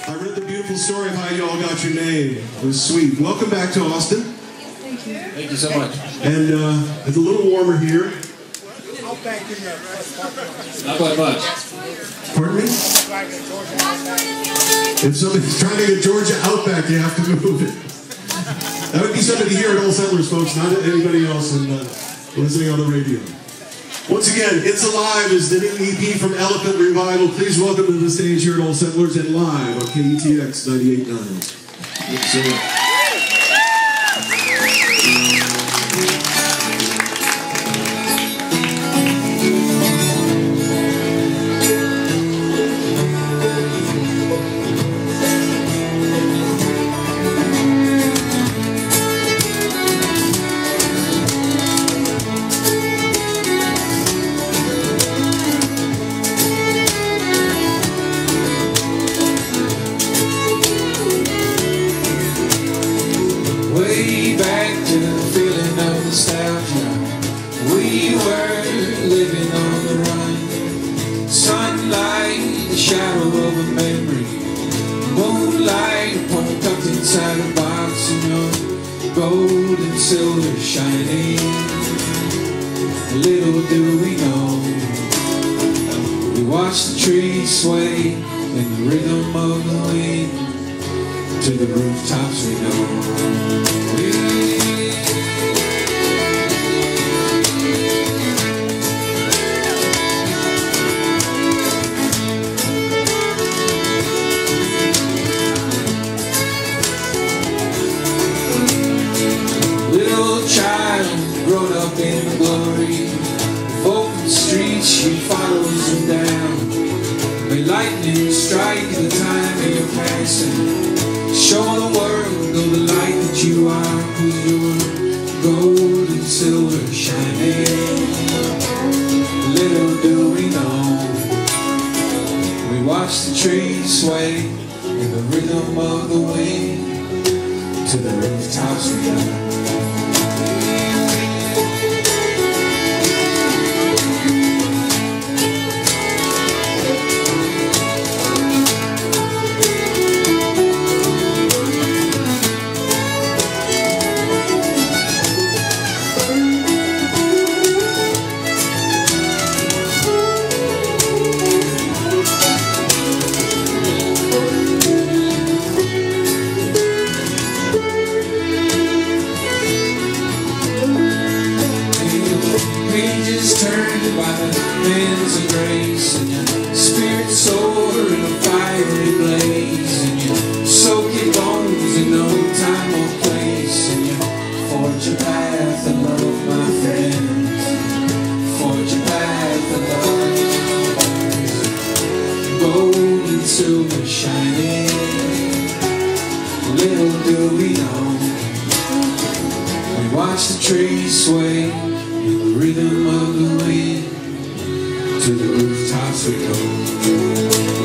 I read the beautiful story of how you all got your name. It was sweet. Welcome back to Austin. Thank you. Thank you so much. And it's a little warmer here. I'll back in there. Not by much. Pardon me? If somebody's trying to get Georgia Outback, you have to move it. That would be something to hear at Old Settlers, folks, not anybody else listening on the radio. Once again, It's Alive is the new EP from Elephant Revival. Please welcome to the stage here at Old Settlers and live on KETX 98.9. Good to see you. Way back to the feeling of nostalgia. We were living on the run. Sunlight, the shadow of a memory. Moonlight, tucked inside a box, and your gold and silver shining. Little do we know, we watch the trees sway in the rhythm of the wind. To the rooftops we know. Little child grown up in the glory. Open streets, she follows him down. May lightning strike the time of your passing. Show the world of the light that you are, with your gold and silver shining. Little do we know, we watch the trees sway in the rhythm of the wind. To the rooftops we go. Pages turned by the hands of grace, and your spirit soar in a fiery blaze, and you soak your bones in no time or place, and you forge a path of love, my friends. Forge a path of love. Gold and silver shining. Little do we know, we watch the trees sway in the rhythm of the wind. To the rooftops we go.